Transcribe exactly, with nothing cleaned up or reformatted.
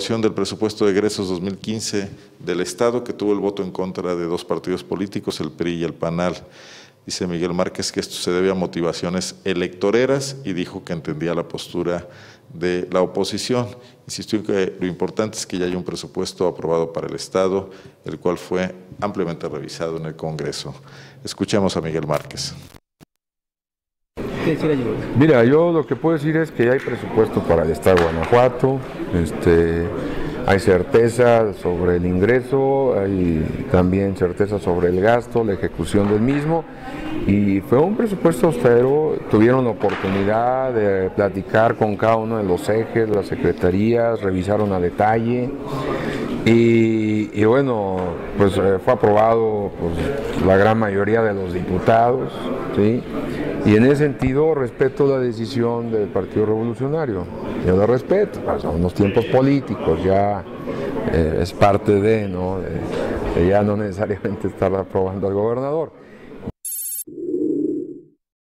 aprobación del presupuesto de egresos dos mil quince del Estado, que tuvo el voto en contra de dos partidos políticos, el P R I y el PANAL. Dice Miguel Márquez que esto se debe a motivaciones electoreras y dijo que entendía la postura de la oposición. Insistió en que lo importante es que ya haya un presupuesto aprobado para el Estado, el cual fue ampliamente revisado en el Congreso. Escuchemos a Miguel Márquez. Mira, yo lo que puedo decir es que hay presupuesto para el Estado de Guanajuato, este, hay certeza sobre el ingreso, hay también certeza sobre el gasto, la ejecución del mismo, y fue un presupuesto austero. Tuvieron la oportunidad de platicar con cada uno de los ejes, las secretarías, revisaron a detalle, y, y bueno, pues eh, fue aprobado pues, la gran mayoría de los diputados, ¿sí? Y en ese sentido respeto la decisión del Partido Revolucionario, yo la respeto, son unos tiempos políticos, ya eh, es parte de, ¿no? de, de ya no necesariamente estar aprobando al gobernador.